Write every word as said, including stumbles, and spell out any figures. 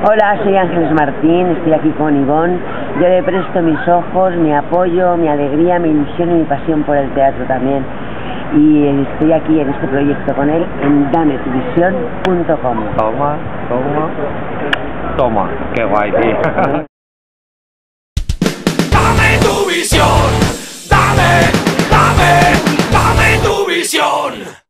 Hola, soy Ángeles Martín, estoy aquí con Ivonne. Yo le presto mis ojos, mi apoyo, mi alegría, mi ilusión y mi pasión por el teatro también. Y estoy aquí en este proyecto con él en dame tu visión punto com. Toma, toma, toma, qué guay, tío. Dame tu visión, dame, dame, dame tu visión.